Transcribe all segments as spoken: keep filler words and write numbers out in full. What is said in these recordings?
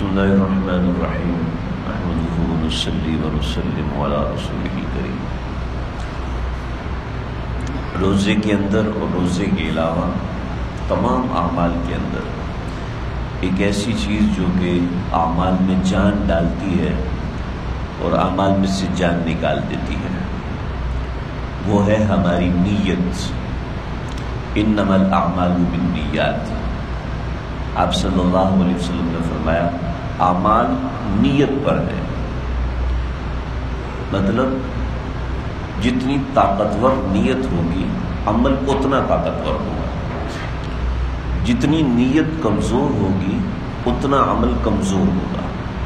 بسم اللہ الرحمن الرحیم نحمده ونصلی ونسلم علی رسولہ الکریم۔ روزے کے اندر اور روزے کے علاوہ تمام اعمال کے اندر ایک ایسی چیز جو کہ اعمال میں جان ڈالتی ہے اور اعمال میں سے جان نکال دیتی ہے، وہ ہے ہماری نیت۔ انما الاعمال بالنیات، آپ صلی اللہ علیہ وسلم نے فرمایا اعمال نیت پر ہے، مطلب جتنی طاقتور نیت ہوگی عمل اتنا طاقتور ہوگا، جتنی نیت کمزور ہوگی اتنا عمل کمزور ہوگا۔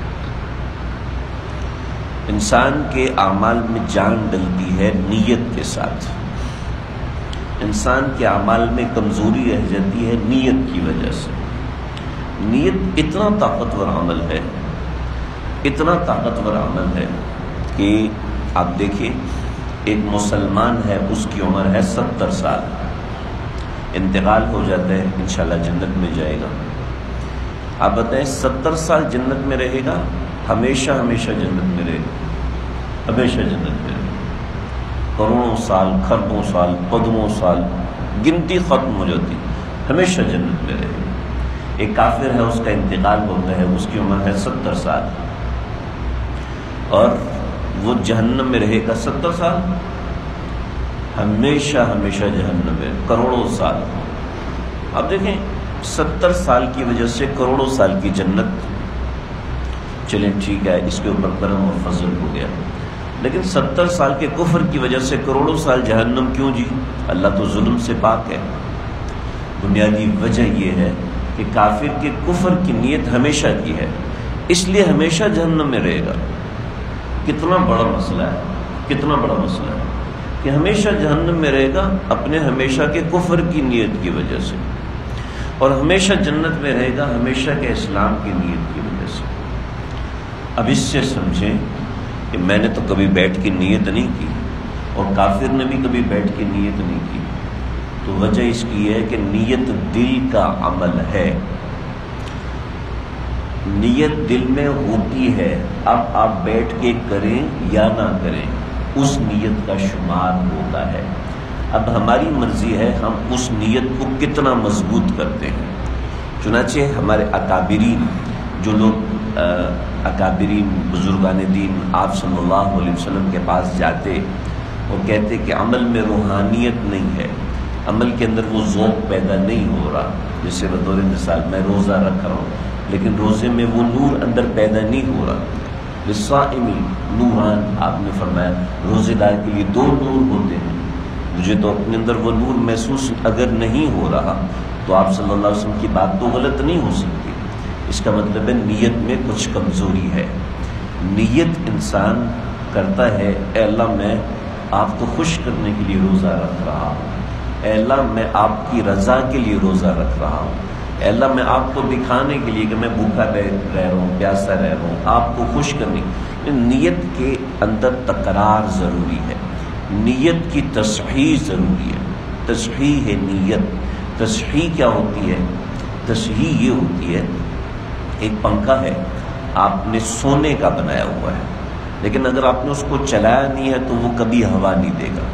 انسان کے اعمال میں جان ڈلتی ہے نیت کے ساتھ، انسان کے اعمال میں کمزوری رہ جاتی ہے نیت کی وجہ سے۔ نیت اتنا طاقتور عمل ہے، اتنا طاقتور عمل ہے کہ آپ دیکھیں ایک مسلمان ہے، اس کی عمر ہے ستر سال، انتقال ہو جاتا ہے، انشاءاللہ جنت میں جائے گا۔ آپ بتائیں ستر سال جنت میں رہے گا، ہمیشہ ہمیشہ جنت میں رہے گا، ہمیشہ جنت میں رہے گا، کروڑوں سال، کھربوں سال، قدموں سال، گنتی ختم ہو جاتی، ہمیشہ جنت میں رہے گا۔ ایک کافر ہے، اس کا انتقال ہوتا ہے، اس کی عمر ہے ستر سال اور وہ جہنم میں رہے گا ستر سال، ہمیشہ ہمیشہ جہنم میں، کروڑوں سال۔ اب دیکھیں ستر سال کی وجہ سے کروڑوں سال کی جنت، چلیں ٹھیک ہے، اس کے اوپر کرم اور فضل ہو گیا، لیکن ستر سال کے کفر کی وجہ سے کروڑوں سال جہنم کیوں جی؟ اللہ تو ظلم سے پاک ہے۔ بنیادی وجہ یہ ہے کہ کافر کے کفر کی نیت ہمیشہ کی ہے، اس لیے ہمیشہ جہنم میں رہے گا۔ کتنا بڑا مسئلہ ہے، کتنا بڑا مسئلہ ہے کہ ہمیشہ جہنم میں رہے گا اپنے ہمیشہ کے کفر کی نیت کی وجہ سے، اور ہمیشہ جنت میں رہے گا ہمیشہ کے اسلام کی نیت کی وجہ سے۔ اب اس سے سمجھیں کہ میں نے تو کبھی بیٹھ کے نیت نہیں کی اور کافر نے بھی کبھی بیٹھ کے نیت نہیں کی، تو وجہ اس کی ہے کہ نیت دل کا عمل ہے، نیت دل میں ہوتی ہے، اب آپ بیٹھ کے کریں یا نہ کریں اس نیت کا شمار ہوتا ہے۔ اب ہماری مرضی ہے ہم اس نیت کو کتنا مضبوط کرتے ہیں۔ چنانچہ ہمارے اکابرین، جو لوگ اکابرین بزرگان دین آپ صلی اللہ علیہ وسلم کے پاس جاتے اور کہتے کہ عمل میں روحانیت نہیں ہے، عمل کے اندر وہ ذوق پیدا نہیں ہو رہا، جیسے بطور مثال میں روزہ رکھ رہا ہوں لیکن روزے میں وہ نور اندر پیدا نہیں ہو رہا۔ للصائم نوران، آپ نے فرمایا روزے دار کے لیے دو نور ہوتے ہیں، مجھے تو اپنے اندر وہ نور محسوس اگر نہیں ہو رہا تو آپ صلی اللہ علیہ وسلم کی بات تو غلط نہیں ہو سکتی۔ اس کا مطلب ہے نیت میں کچھ کمزوری ہے۔ نیت انسان کرتا ہے، اے اللہ میں آپ کو خوش کرنے کے لیے روزہ رکھ رہا ہوں، اے اللہ میں آپ کی رضا کے لیے روزہ رکھ رہا ہوں، اے اللہ میں آپ کو دکھانے کے لیے کہ میں بھوکا رہ رہ رہا ہوں، پیاسا رہ رہا ہوں، آپ کو خوش کرنے۔ نیت کے اندر تکرار ضروری ہے، نیت کی تصحیح ضروری ہے، تصحیح ہے نیت۔ تصحیح کیا ہوتی ہے؟ تصحیح یہ ہوتی ہے، ایک پنکھا ہے آپ نے سونے کا بنایا ہوا ہے، لیکن اگر آپ نے اس کو چلایا نہیں ہے تو وہ کبھی ہوا نہیں دے گا،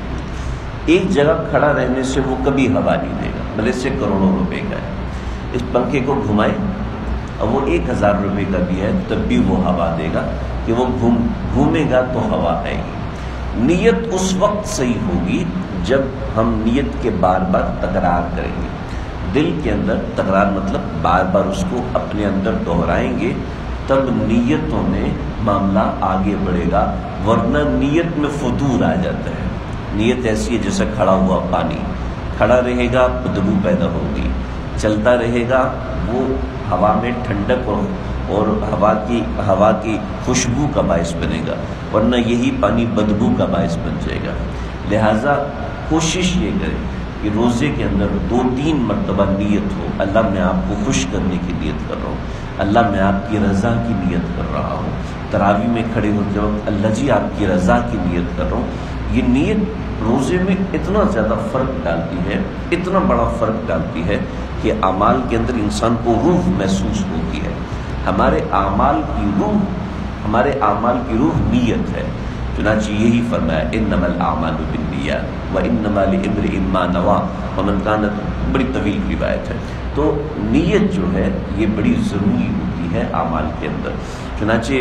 ایک جگہ کھڑا رہنے سے وہ کبھی ہوا نہیں دے گا، بھلے سے کروڑوں روپے کا ہے۔ اس پنکھے کو گھمائیں اور وہ ایک ہزار روپے کا بھی ہے تب بھی وہ ہوا دے گا کہ وہ گھوم گھومے گا تو ہوا آئے گی۔ نیت اس وقت صحیح ہوگی جب ہم نیت کے بار بار تکرار کریں گے، دل کے اندر تکرار مطلب بار بار اس کو اپنے اندر دہرائیں گے، تب نیتوں میں معاملہ آگے بڑھے گا، ورنہ نیت میں فدور آ جاتا ہے۔ نیت ایسی ہے جیسے کھڑا ہوا پانی، کھڑا رہے گا بدبو پیدا ہوگی، چلتا رہے گا وہ ہوا میں ٹھنڈک اور اور ہوا کی ہوا کی خوشبو کا باعث بنے گا، ورنہ یہی پانی بدبو کا باعث بن جائے گا۔ لہٰذا کوشش یہ کریں کہ روزے کے اندر دو تین مرتبہ نیت ہو، اللہ میں آپ کو خوش کرنے کی نیت کر رہا ہوں، اللہ میں آپ کی رضا کی نیت کر رہا ہوں، تراویح میں کھڑے ہوتے وقت اللہ جی آپ کی رضا کی نیت کر رہا ہوں۔ یہ نیت روزے میں اتنا زیادہ فرق ڈالتی ہے، اتنا بڑا فرق ڈالتی ہے کہ اعمال کے اندر انسان کو روح محسوس ہوتی ہے۔ ہمارے اعمال کی روح ہمارے اعمال کی روح نیت ہے. چنانچہ یہی فرمایا انما الاعمال بالنیات وانما لامرئ ما نوى ومن كانت، بڑی طویل روایت ہے. تو نیت جو ہے یہ بڑی ضروری ہوتی ہے اعمال کے اندر. چنانچہ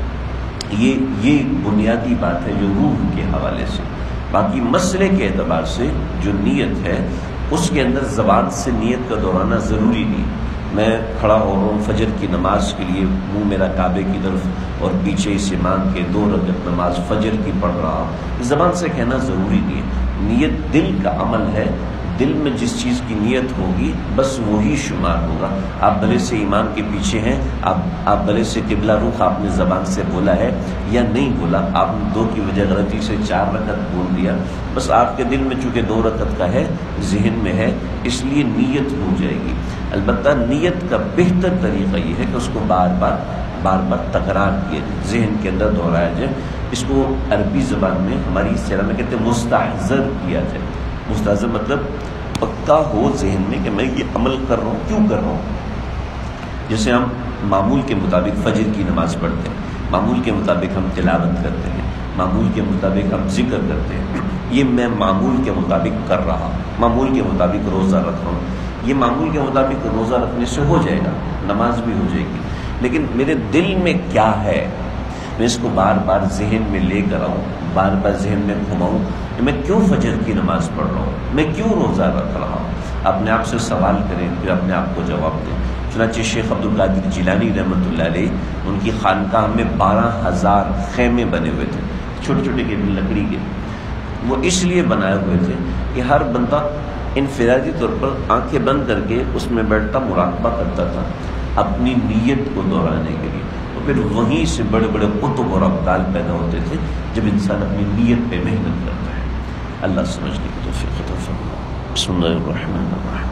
یہ یہ بنیادی بات ہے جو روح کے حوالے سے. باقی مسئلے کے اعتبار سے جو نیت ہے اس کے اندر زبان سے نیت کا دہرانا ضروری نہیں. میں کھڑا ہو رہا ہوں فجر کی نماز کے لیے، منہ میرا کعبے کی طرف اور پیچھے سے مان کے دو رکعت نماز فجر کی پڑھ رہا ہوں، زبان سے کہنا ضروری نہیں ہے. نیت دل کا عمل ہے. دل میں جس چیز کی نیت ہوگی بس وہی شمار ہوگا. آپ بھلے سے ایمان کے پیچھے ہیں، آپ آپ بھلے سے قبلہ رخ آپ نے زبان سے بولا ہے یا نہیں بولا، آپ نے دو کی وجہ غلطی سے چار رکعت بول دیا، بس آپ کے دل میں چونکہ دو رکعت کا ہے، ذہن میں ہے، اس لیے نیت ہو جائے گی. البتہ نیت کا بہتر طریقہ یہ ہے کہ اس کو بار بار بار بار تکرار کیا جائے، ذہن کے اندر دہرایا جائے. اس کو عربی زبان میں ہماری اصطلاح میں کہتے ہیں مستحضر کیا جائے. مستحضر مطلب پکا ہو ذہن میں کہ میں یہ عمل کر رہا ہوں، کیوں کر رہا ہوں. جیسے ہم معمول کے مطابق فجر کی نماز پڑھتے ہیں، معمول کے مطابق ہم تلاوت کرتے ہیں، معمول کے مطابق ہم ذکر کرتے ہیں، یہ میں معمول کے مطابق کر رہا ہوں. معمول کے مطابق روزہ رکھ رہا ہوں، یہ معمول کے مطابق روزہ رکھنے سے ہو جائے گا، نماز بھی ہو جائے گی. لیکن میرے دل میں کیا ہے، میں اس کو بار بار ذہن میں لے کر آؤں، بار بار ذہن میں گھماؤں کہ میں کیوں فجر کی نماز پڑھ رہا ہوں، میں کیوں روزہ رکھ رہا ہوں. اپنے آپ سے سوال کریں پھر اپنے آپ کو جواب دیں. چنانچہ شیخ عبد القادر جیلانی رحمۃ اللہ علیہ، ان کی خانقاہ میں بارہ ہزار خیمے بنے ہوئے تھے، چھوٹے چھوٹے کے لکڑی کے. وہ اس لیے بنائے ہوئے تھے کہ ہر بندہ انفرادی طور پر آنکھیں بند کر کے اس میں بیٹھتا، مراقبہ کرتا تھا اپنی نیت کو دہرانے کے لیے. تو پھر وہیں سے بڑے بڑے قطب اور ابدال پیدا ہوتے تھے جب انسان اپنی نیت پہ محنت کرتا ہے. اللہ سمجھنے کی توفیق عطا فرمائے. بسم اللہ الرحمن الرحیم.